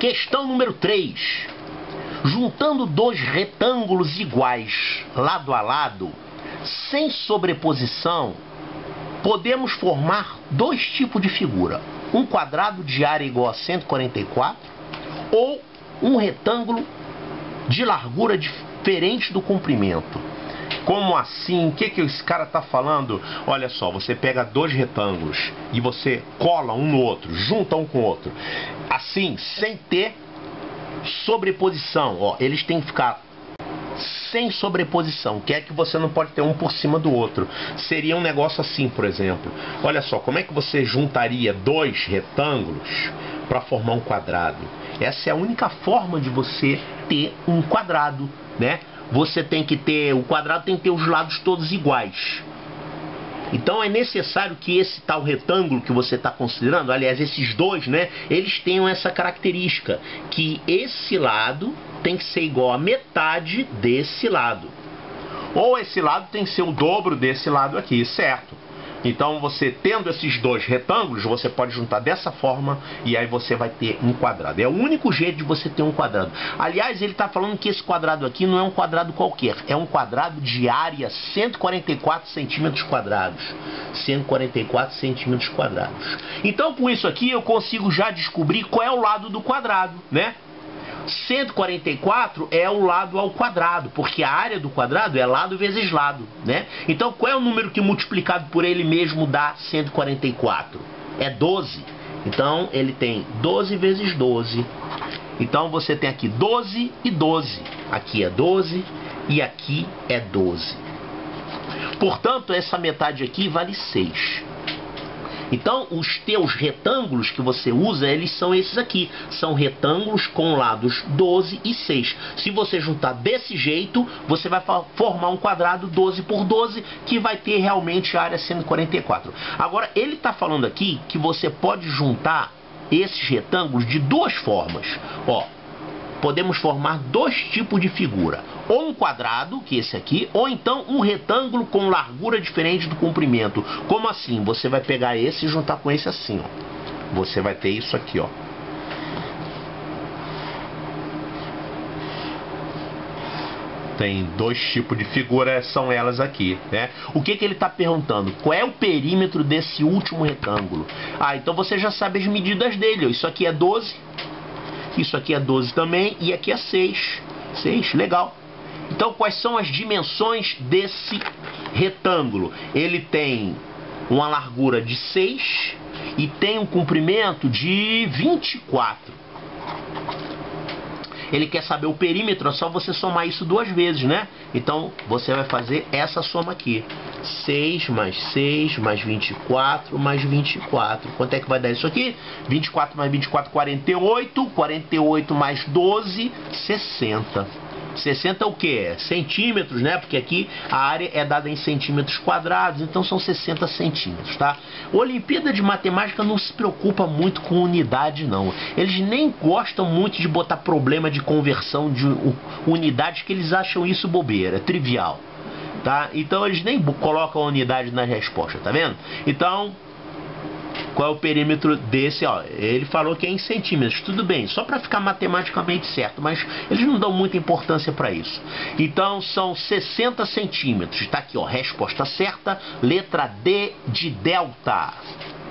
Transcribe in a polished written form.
Questão número 3. Juntando dois retângulos iguais, lado a lado, sem sobreposição, podemos formar dois tipos de figura. Um quadrado de área igual a 144 ou um retângulo de largura diferente do comprimento. Como assim? O que esse cara está falando? Olha só, você pega dois retângulos e você cola um no outro, junta um com o outro. Assim, sem ter sobreposição. Ó, eles têm que ficar sem sobreposição, que é que você não pode ter um por cima do outro. Seria um negócio assim, por exemplo. Olha só, como é que você juntaria dois retângulos para formar um quadrado? Essa é a única forma de você ter um quadrado, né? Você tem que ter, o quadrado tem que ter os lados todos iguais. Então é necessário que esse tal retângulo que você está considerando, aliás, esses dois, né, eles tenham essa característica, que esse lado tem que ser igual a metade desse lado. Ou esse lado tem que ser o dobro desse lado aqui, certo? Então você tendo esses dois retângulos, você pode juntar dessa forma e aí você vai ter um quadrado. É o único jeito de você ter um quadrado. Aliás, ele está falando que esse quadrado aqui não é um quadrado qualquer. É um quadrado de área 144 centímetros quadrados. 144 centímetros quadrados. Então com isso aqui eu consigo já descobrir qual é o lado do quadrado, né? 144 é o lado ao quadrado, porque a área do quadrado é lado vezes lado, né? Então qual é o número que multiplicado por ele mesmo dá 144? É 12. Então ele tem 12 vezes 12. Então você tem aqui 12 e 12. Aqui é 12 e aqui é 12. Portanto, essa metade aqui vale 6. Então, os teus retângulos que você usa, eles são esses aqui. São retângulos com lados 12 e 6. Se você juntar desse jeito, você vai formar um quadrado 12 por 12, que vai ter realmente a área 144. Agora, ele está falando aqui que você pode juntar esses retângulos de duas formas. Ó, podemos formar dois tipos de figura. Ou um quadrado, que é esse aqui, ou então um retângulo com largura diferente do comprimento. Como assim? Você vai pegar esse e juntar com esse assim, ó. Você vai ter isso aqui, ó. Tem dois tipos de figura, são elas aqui, né? O que ele está perguntando? Qual é o perímetro desse último retângulo? Ah, então você já sabe as medidas dele. Isso aqui é 12. Isso aqui é 12 também, e aqui é 6. 6, legal. Então, quais são as dimensões desse retângulo? Ele tem uma largura de 6 e tem um comprimento de 24. Ele quer saber o perímetro, é só você somar isso duas vezes, né? Então, você vai fazer essa soma aqui. 6 mais 24 mais 24. Quanto é que vai dar isso aqui? 24 mais 24, 48. 48 mais 12, 60. 60 é o que? Centímetros, né? Porque aqui a área é dada em centímetros quadrados, então são 60 centímetros, tá? A Olimpíada de Matemática não se preocupa muito com unidade, não. Eles nem gostam muito de botar problema de conversão de unidades, que eles acham isso bobeira, trivial, tá? Então eles nem colocam a unidade na resposta, tá vendo? Então, qual é o perímetro desse? Ó, ele falou que é em centímetros, tudo bem, só para ficar matematicamente certo, mas eles não dão muita importância para isso. Então são 60 centímetros. Está aqui, ó, resposta certa, letra D de delta.